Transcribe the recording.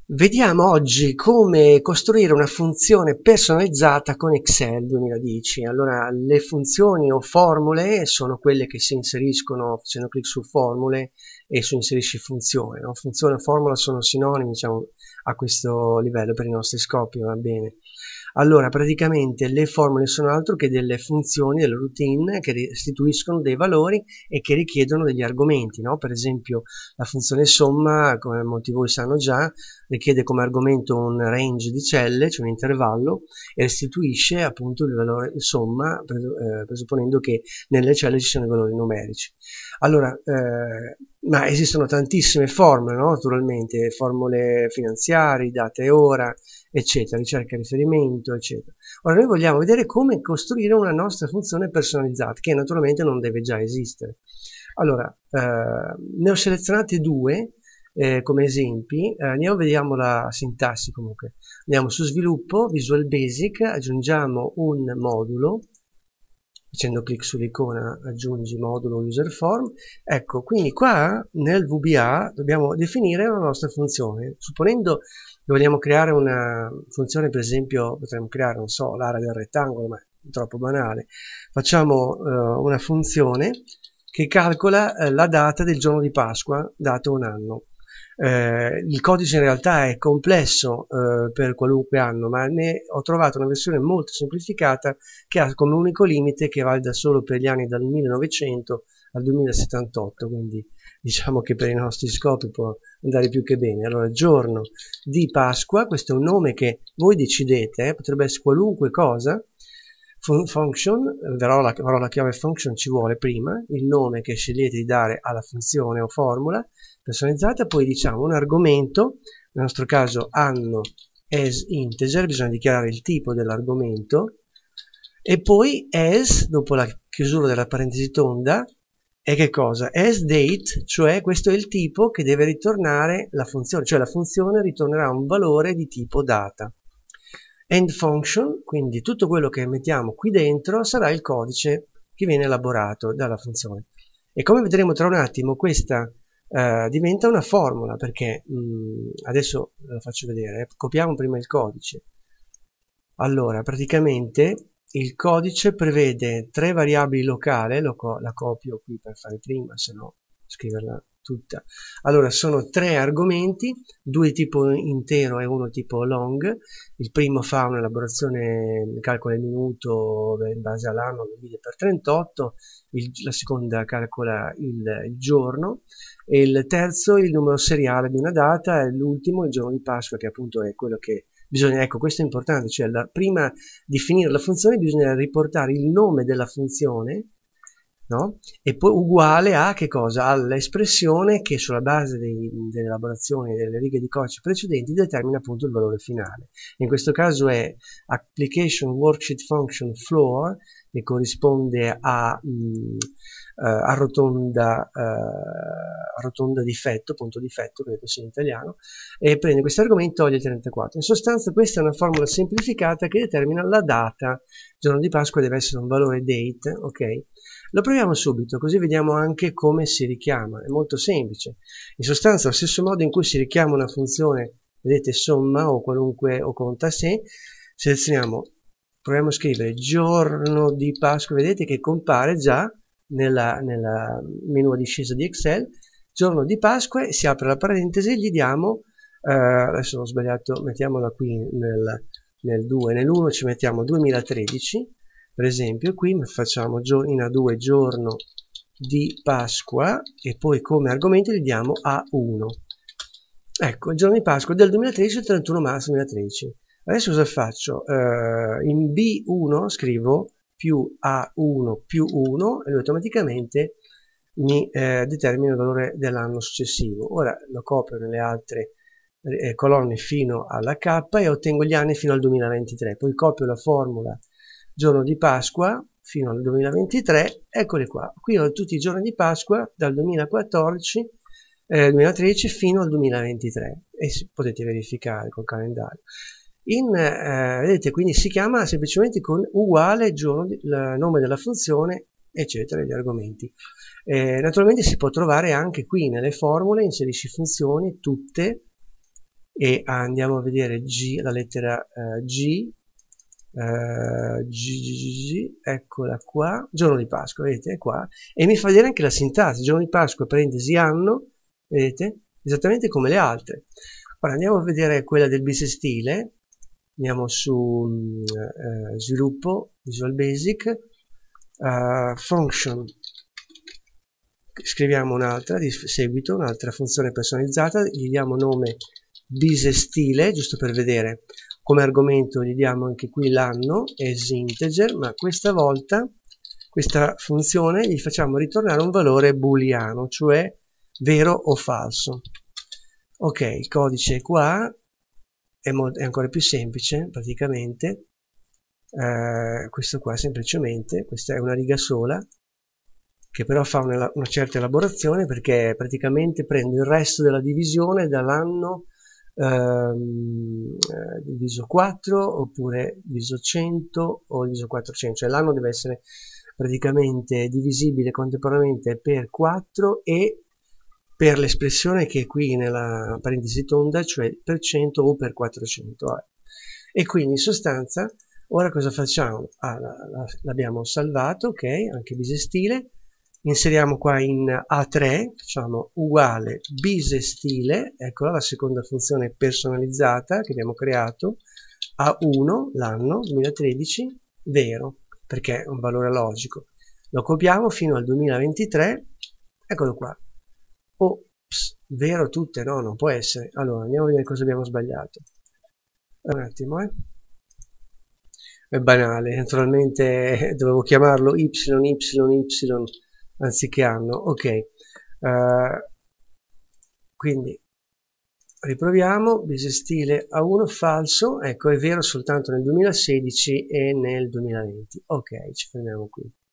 Vediamo oggi come costruire una funzione personalizzata con Excel 2010. Allora, le funzioni o formule sono quelle che si inseriscono facendo clic su formule e su inserisci funzione, no? Funzione e formula sono sinonimi, diciamo, a questo livello per i nostri scopi, va bene. Allora, praticamente le formule sono altro che delle funzioni, delle routine che restituiscono dei valori e che richiedono degli argomenti, no? Per esempio, la funzione somma, come molti di voi sanno già, richiede come argomento un range di celle, cioè un intervallo, e restituisce appunto il valore somma, presupponendo che nelle celle ci siano i valori numerici. Allora, ma esistono tantissime formule, no? Naturalmente, formule finanziarie, data e ora, eccetera, ricerca e riferimento, eccetera. Ora noi vogliamo vedere come costruire una nostra funzione personalizzata, che naturalmente non deve già esistere. Allora, ne ho selezionate due come esempi, vediamo la sintassi comunque. Andiamo su sviluppo, Visual Basic, aggiungiamo un modulo, facendo clic sull'icona aggiungi modulo user form. Ecco, quindi qua nel VBA dobbiamo definire la nostra funzione. Supponendo che vogliamo creare una funzione, per esempio potremmo creare, non so, l'area del rettangolo, ma è troppo banale. Facciamo una funzione che calcola la data del giorno di Pasqua, dato un anno. Il codice in realtà è complesso per qualunque anno, ma ne ho trovato una versione molto semplificata che ha come unico limite che valga solo per gli anni dal 1900 al 2078, quindi diciamo che per i nostri scopi può andare più che bene. Allora, giorno di Pasqua, questo è un nome che voi decidete, potrebbe essere qualunque cosa. Function, la parola chiave function ci vuole prima, il nome che scegliete di dare alla funzione o formula personalizzata, poi diciamo un argomento, nel nostro caso anno as integer, bisogna dichiarare il tipo dell'argomento, e poi as, dopo la chiusura della parentesi tonda, e che cosa? As date, cioè questo è il tipo che deve ritornare la funzione, cioè la funzione ritornerà un valore di tipo data. End function, quindi tutto quello che mettiamo qui dentro sarà il codice che viene elaborato dalla funzione. E come vedremo tra un attimo, questa diventa una formula, perché adesso ve lo faccio vedere, copiamo prima il codice. Allora, praticamente il codice prevede tre variabili locali, la copio qui per fare prima, se no scriverla tutta. Allora, sono tre argomenti, due tipo intero e uno tipo long. Il primo fa un'elaborazione, calcola il minuto in base all'anno, lo divide per 38, la seconda calcola il giorno, e il terzo il numero seriale di una data, e l'ultimo il giorno di Pasqua, che appunto è quello che bisogna, ecco, questo è importante, cioè prima di finire la funzione bisogna riportare il nome della funzione, no? E poi uguale a che cosa? All'espressione che sulla base delle elaborazioni delle righe di codice precedenti determina appunto il valore finale. In questo caso è application worksheet function floor, che corrisponde a rotonda difetto, punto difetto, credo sia in italiano, e prende questo argomento e toglie il 34. In sostanza questa è una formula semplificata che determina la data. Il giorno di Pasqua deve essere un valore date, ok? Lo proviamo subito, così vediamo anche come si richiama. È molto semplice. In sostanza, allo stesso modo in cui si richiama una funzione, vedete, somma o qualunque o conta se, selezioniamo, proviamo a scrivere giorno di Pasqua, vedete che compare già nella menu a discesa di Excel, giorno di Pasqua, e si apre la parentesi e gli diamo, adesso ho sbagliato, mettiamola qui nel 2, nell'1 ci mettiamo 2013, per esempio, qui facciamo in A2 giorno di Pasqua e poi come argomento gli diamo A1. Ecco, il giorno di Pasqua del 2013 il 31 marzo 2013. Adesso cosa faccio? In B1 scrivo più A1 più 1 e lui automaticamente mi determina il valore dell'anno successivo. Ora lo copio nelle altre colonne fino alla K e ottengo gli anni fino al 2023. Poi copio la formula giorno di Pasqua fino al 2023, eccoli qua. Qui ho tutti i giorni di Pasqua dal 2014 2013 fino al 2023 e potete verificare col calendario. Vedete, quindi si chiama semplicemente con uguale giorno, il nome della funzione, eccetera, gli argomenti. Naturalmente si può trovare anche qui nelle formule, inserisci funzioni, tutte, e andiamo a vedere G, la lettera G, eccola qua, giorno di Pasqua, vedete, è qua, e mi fa vedere anche la sintassi, giorno di Pasqua, parentesi anno, vedete, esattamente come le altre. Ora andiamo a vedere quella del bisestile, andiamo su sviluppo, Visual Basic, function, scriviamo un'altra di seguito, un'altra funzione personalizzata, gli diamo nome bisestile, giusto per vedere. Come argomento gli diamo anche qui l'anno, as integer, ma questa volta questa funzione gli facciamo ritornare un valore booleano, cioè vero o falso. Ok, il codice è qua, è ancora più semplice praticamente. Questo qua semplicemente, questa è una riga sola, che però fa una certa elaborazione, perché praticamente prende il resto della divisione dall'anno diviso 4 oppure diviso 100 o diviso 400, cioè l'anno deve essere praticamente divisibile contemporaneamente per 4 e per l'espressione che è qui nella parentesi tonda, cioè per 100 o per 400. E quindi in sostanza ora cosa facciamo? L'abbiamo salvato, ok, anche bisestile. Inseriamo qua in A3, facciamo uguale bisestile, eccola la seconda funzione personalizzata che abbiamo creato, A1, l'anno 2013, vero, perché è un valore logico. Lo copiamo fino al 2023, eccolo qua. Ops, vero tutte? No, non può essere. Allora, andiamo a vedere cosa abbiamo sbagliato. Un attimo, È banale, naturalmente dovevo chiamarlo y anziché anno. Ok, quindi riproviamo, bisestile A1 falso, ecco è vero soltanto nel 2016 e nel 2020. Ok, ci fermiamo qui.